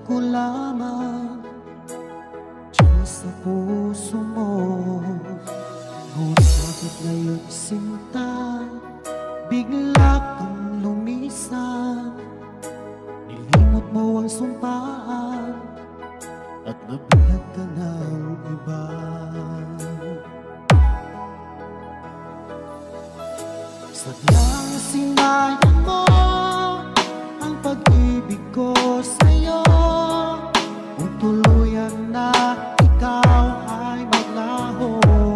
ko lamang diyan sa puso mo. Ngunit bakit ngayon sinta bigla kang lumisan? Nilimot mo ang sumpaan at nabihag ka ng iba. Sadyang sinayang mo ang pag-ibig ko sa'yo. Kung tuluyan na ikaw ay maglaho,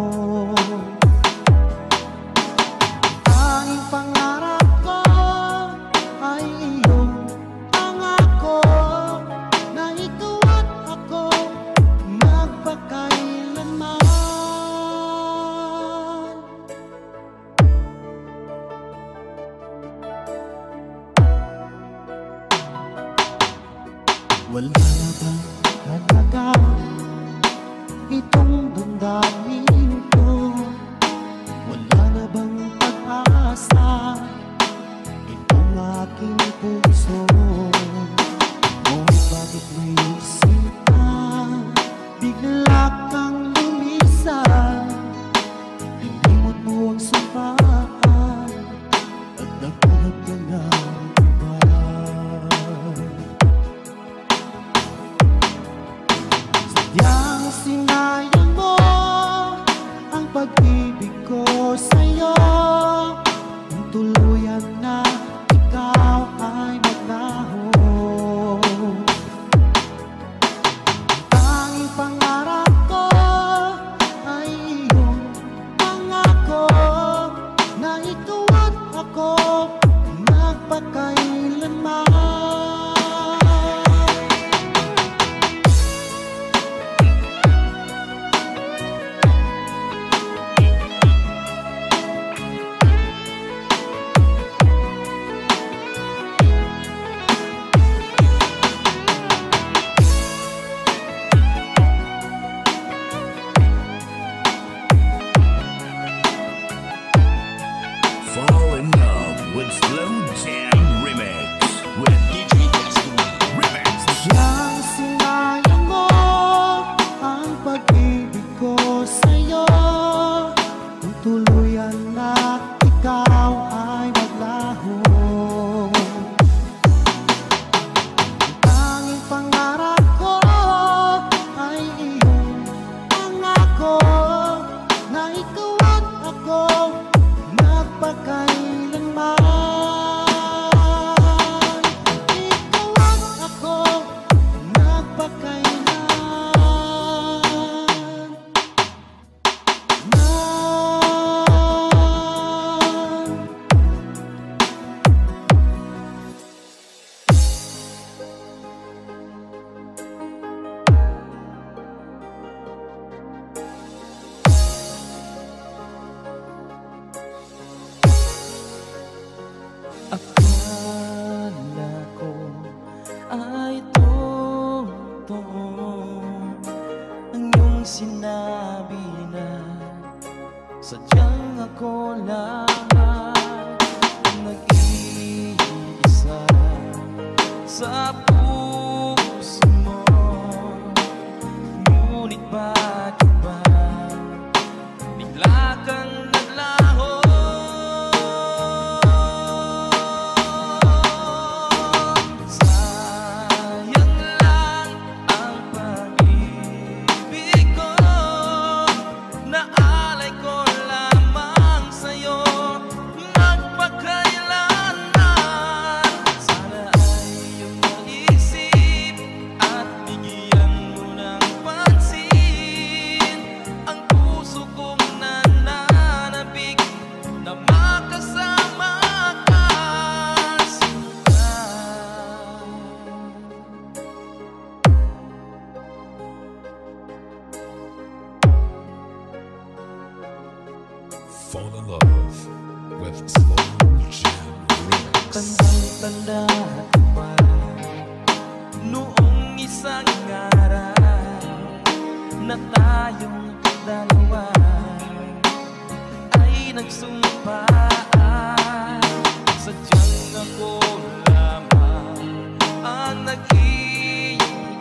tanging pangarap ko ay iyong pangako na ikaw at ako magpakailanman. Wala na bang halaga itong damdamin ko? Wala na bang pag-asa itong aking puso? Ngunit bakit may isita bigla kang lumisan? Nilimot mo ang sumpaan at naghanap ka ng iba. Sadyang sinayang mo ang pag-ibig ko sa'yo. Kung tuluyan na ikaw ay maglaho, tanging pangarap ko ay iyong pangako na ikaw at ako magpakailanman. Fall in love with Slow Jam Remix with DJ Destiny Remix. Sadyang sinayang mo ang pag-ibig ko sa'yo. Kung tuluyan na ikaw ay maglaho, tanging pangarap ko ay iyong pangako na ikaw at ako magpakailanman. Ikaw at ako akala ko ay totoo ang iyong sinabi na sadyang ako lamang ang nag-iisa sa puso mo. Ngunit bakit ba bigla kang naglaho? Sayang lang ang pag-ibig ko, naalay ko lamang sa'yo magpakailanman. Sana ay iyong maisip at bigyan mo ng pansin ang puso kong nananabik na makasama ka, sinta. Fall in love with Slow Jam Remix. Tandang-tanda ko pa noong isang araw na tayong dalawa ay nagsumpaan. Sadyang ako lamang ang nag-iisa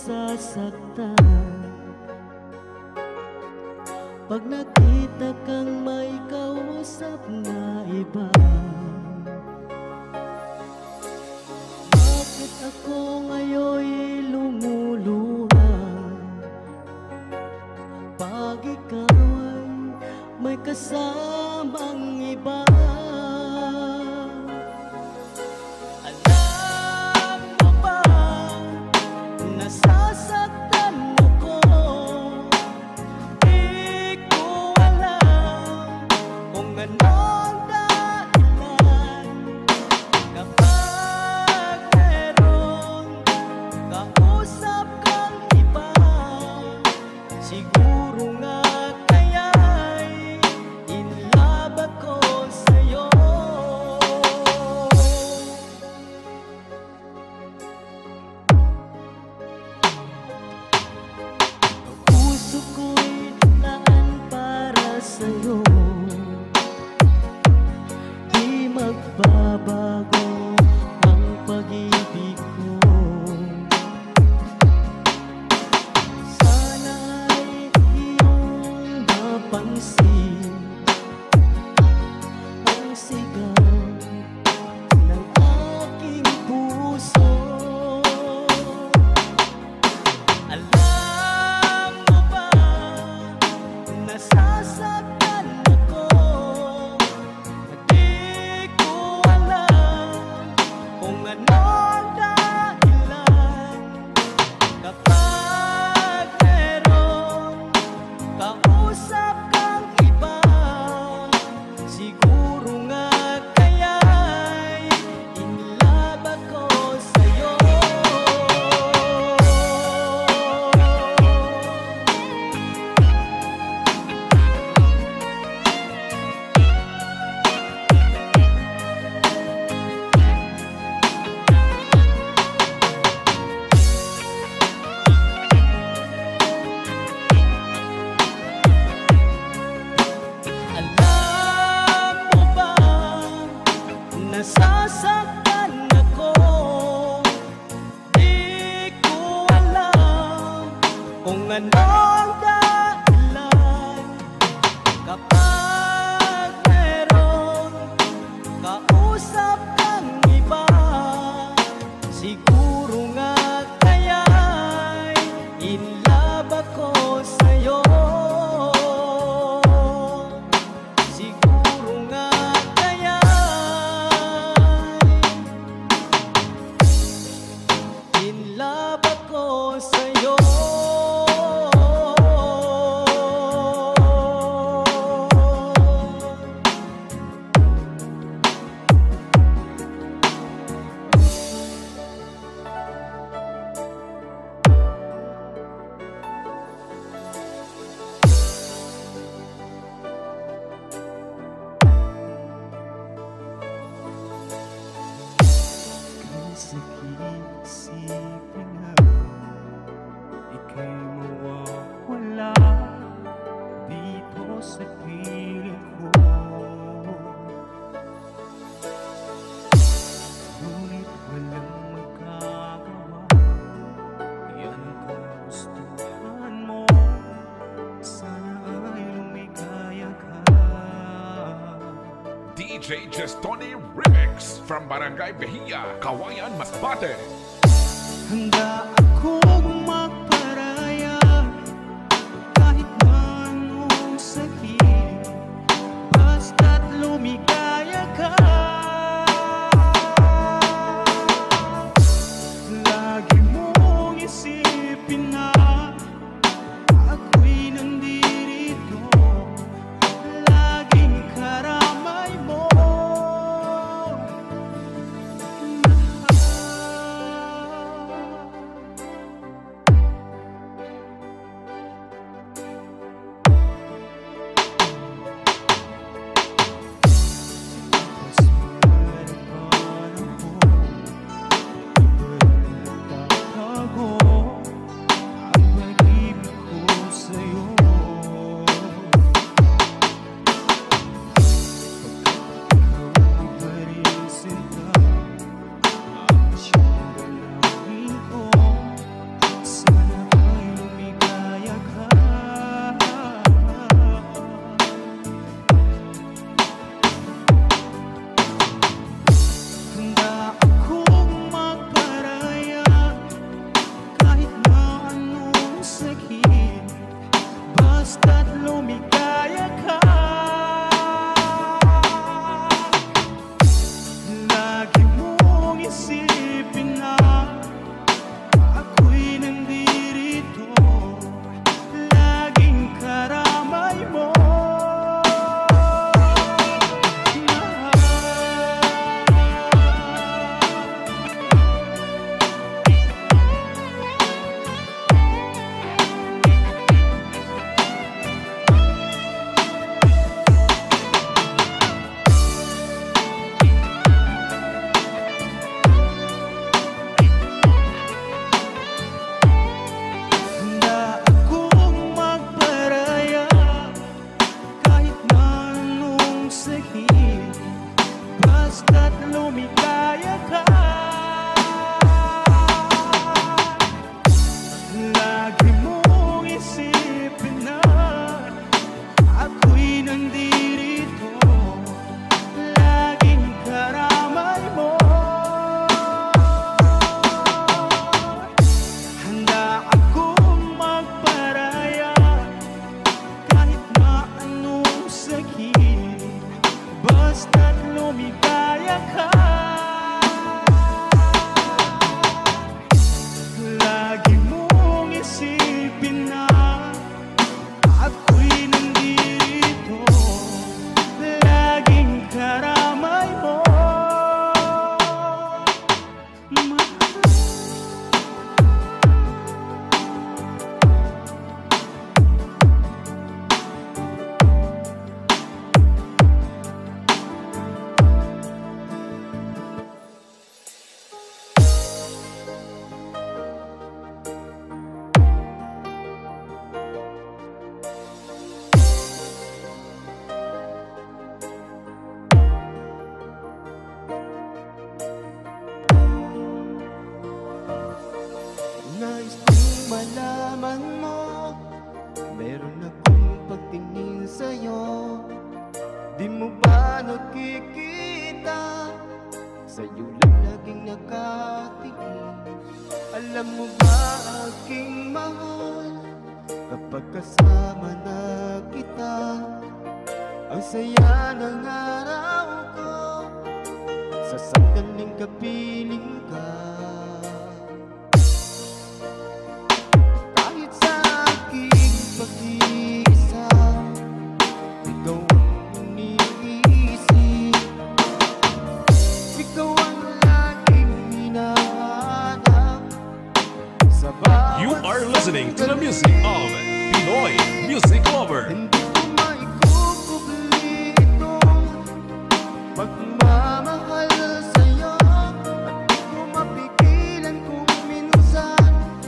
nasasaktan pag nakita kang may kausap na iba. Bakit ako ngayon'y lumuluha pag ikaw ay may kasamang iba? Alam mo ba, nasasaktan ako. Di ko alam kung anong dahilan. Kapag merong kausap kang iba, siguro nga kaya'y in love ako sa'yo. Puso ko'y naan para sa'yo, di magbabago ang pag-ibig ko. Sana'y iyong mapansin ang sigaw ng aking puso. Alam mo ba, nasasaktan ako. Di ko alam kung anong dahilan. Kapag merong kausap kang iba, siguro nga kaya'y in love ako sa'yo. Alam mo ba, nasasaktan ako. Di ko alam kung anong dahilan. Kapag merong kausap kang iba, siguro nga kaya'y in love ako sa'yo. Siguro nga kaya'y in love ako sa'yo. Ang sakit isipin na ika'y mawawala dito sa piling ko. Ngunit walang magagawa, yan ang kagustuhan mo. Sana ay lumigaya ka. DJ Gestoni Remix from Barangay Bahia, Kawayan, Masbate. Handa akong magparaya kahit na anong sakit, basta't lumigaya ka. Lagi mong isipin na ako'y nandito, laging karamay mo. Mahal, nakikita, sa'yo lang laging nakatingin. Alam mo ba aking mahal, kapag kasama na kita, ang saya ng araw ko, sa sandaling kapiling ka. Kahit sa aking pag-iisa, ikaw ang iniisip, ikaw ang laging hinahanap sa bawat You are listening to the music of Pinoy Music Lover. Hindi ko maikukubli itong pagmamahal sa'yo, at di ko mapigilan kung minsan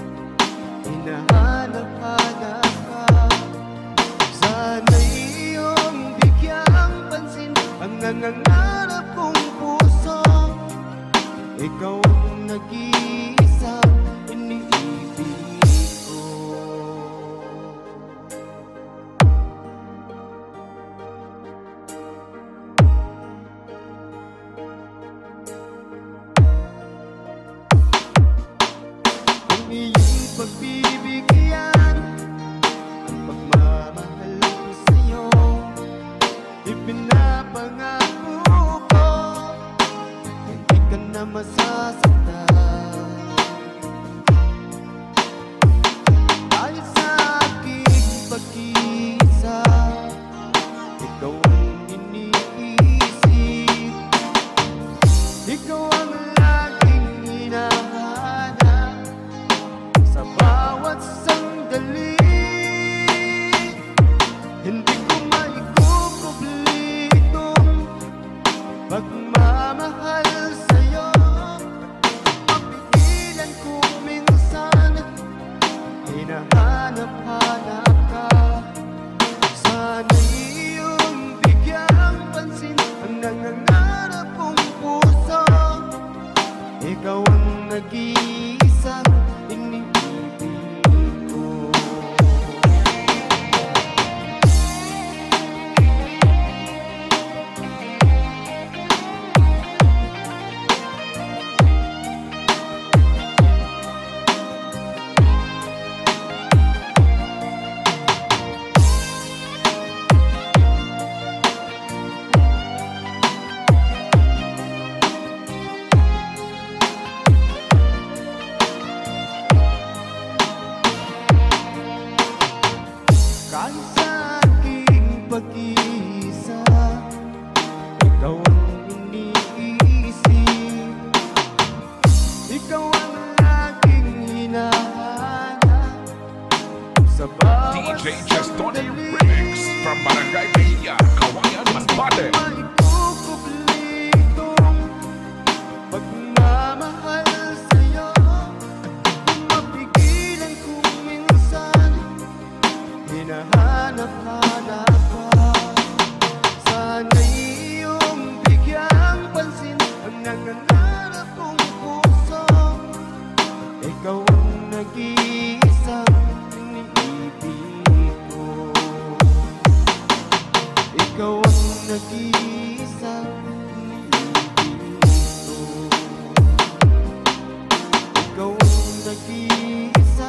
hinahanap-hanap ka. Sana'y iyong bigyang pansin ang nangangarap kong puso. Ikaw ang nag-iisang iniibig ko. Ang iyong pagbibigyan, ang pagmamahal ko sa'yo, ipinapangako ko, hindi ka na masasaktan. Kahit sa aking pag-iisa, ikaw ang iniisip, ikaw ang laging hinahanap sa bawat sandali. Hindi ko maikukubli itong pagmamahal sa'yo, mapigilan kung minsan hinahanap-hanap ka. Sana'y iyong bigyang pansin ang nangangarap kong puso. Ikaw ang nag-iisang iniibig ko. Kahit sa aking pag-iisa, ikaw ang iniisip, ikaw ang laging hinahanap sa bawat DJ Chestoni Remix from Barangay Bahia, Kawayan, Masbate. maikukubli itong pagmamahal sa'yo, at di ko mapigilan kung minsan hinahanap-hanap ka. Sana'y iyong bigyang pansin ang nangangarap kong puso. Ikaw ang nag-iisang iniibig ko. Ikaw ang nag-iisang iniibig ko. Ikaw ang nag-iisa.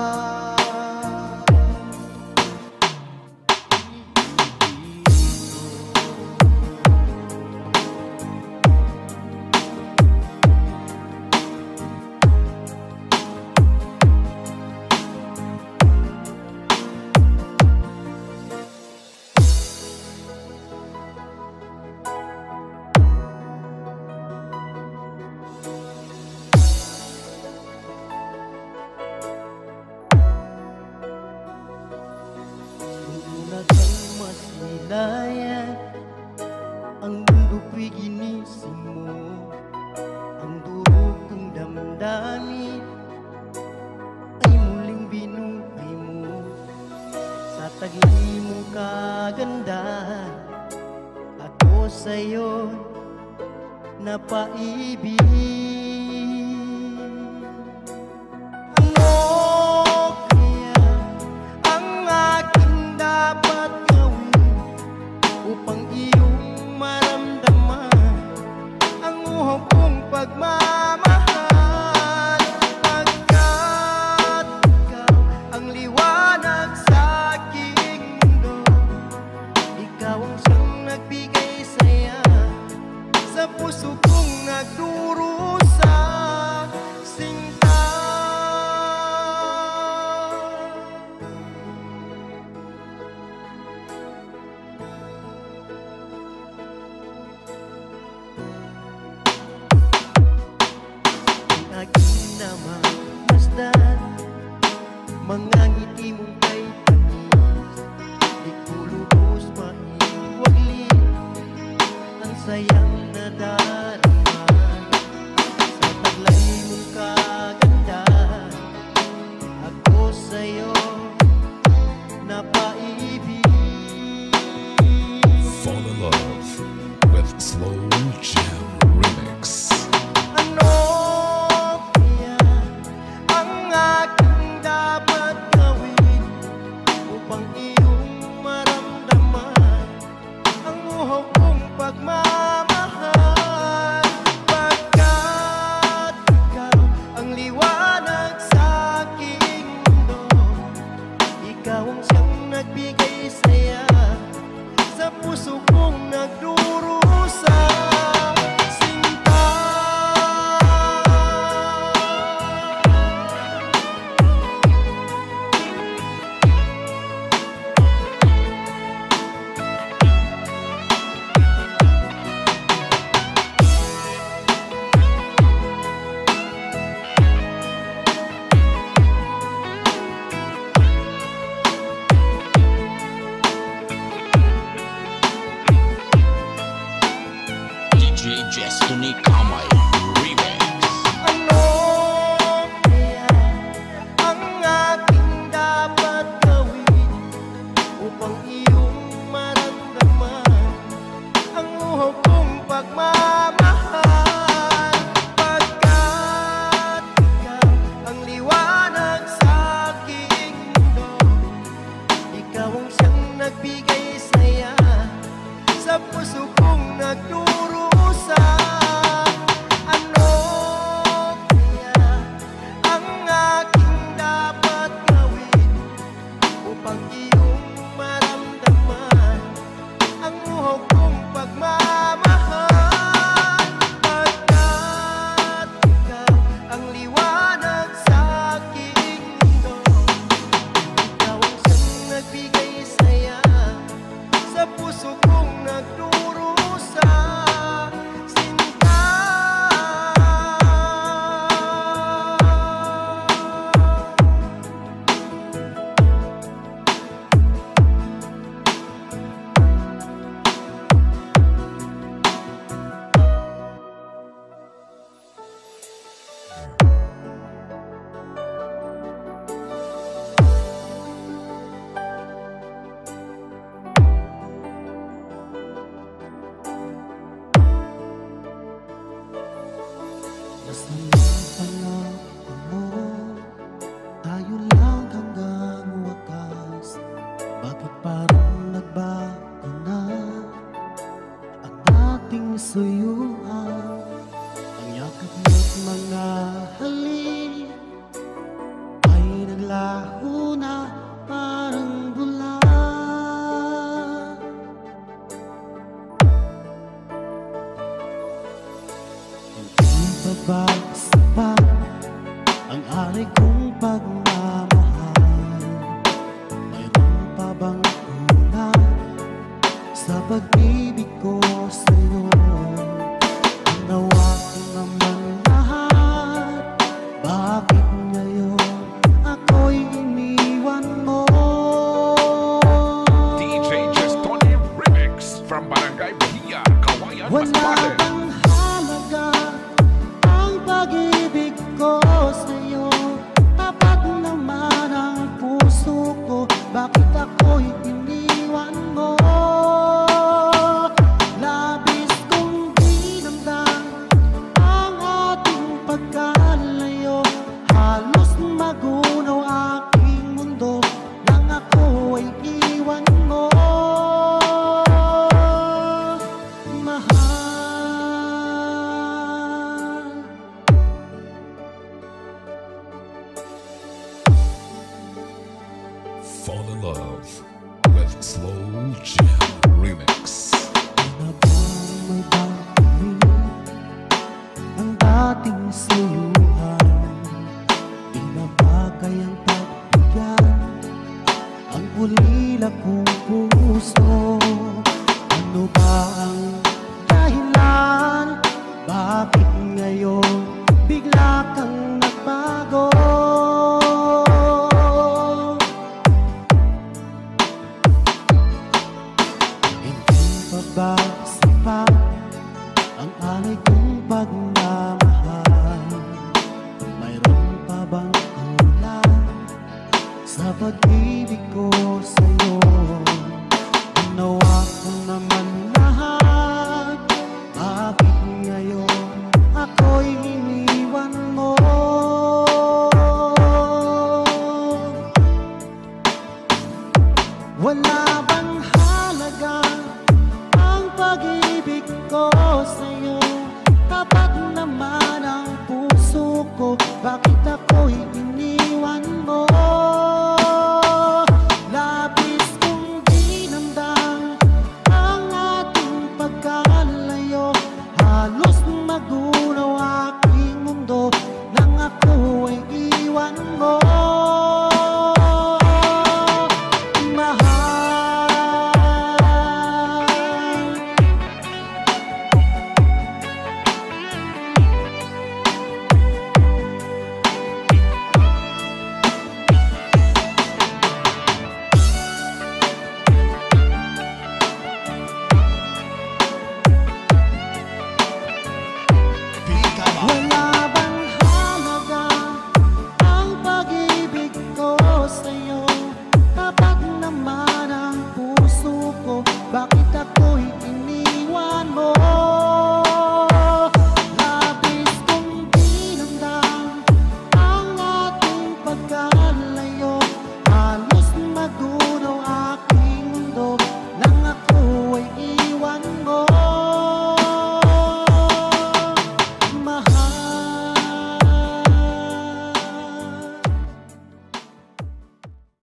Una kang masilayan, ang mundo ko'y ginising mo. Ang durog kong damdamin ay muling binuhay mo. Sa tagli mong kagandahan, ako sa'yo napaibig. Upang iyong maramdaman pangako mo, tayo lang hanggang wakas. Bakit parang nagbago na ang ating suyuan? Ang yakap mo't mga halik ay naglaho na parang bula. Hindi pa ba sapat ang alay kong pagmamahal? Mayroon pa bang kulang sa pag-ibig ko sa'yo? Ginawa ko naman lahat, bakit ngayon ako'y iniwan mo? DJ Just Tony Remix from Barangay Bahia, Kawayan, Wala Masbate. bang halaga ang pag-ibig ko sa'yo? Tapat naman ang puso ko, bakit ako'y iniwan mo? Labis kong dinamdam ang ating pagkalayo, halos magunaw aking mundo nang ako ay iwan mo. Mahal, Fall in love with Slow Jam Remix. na bang may bakit ang dating suyuhan? Di na ba kayang pagbigyan ang ulila kong puso? Ano ba ang dahilan? Bakit ngayon bigla kang nagbago? Hindi pa ba sapat ang alay kong pagmamahal? Mayroon pa bang kulang sa pag-ibig ko sa'yo? Ginawa ko naman lahat, bakit ngayon ako'y iniwan mo? Wala bang halaga ang pag-ibig ko sa'yo? Tapat naman ang puso ko, bakit ako'y iniwan mo? Labis kong dinamdam ang ating pagkalayo, halos magunaw aking mundo nang ako ay iwan mo. Wala bang halaga ang pag-ibig ko sa'yo? Tapat naman ang puso ko, bakit ako'y iniwan mo? Labis kong dinamdam ang ating pagkalayo, halos magunaw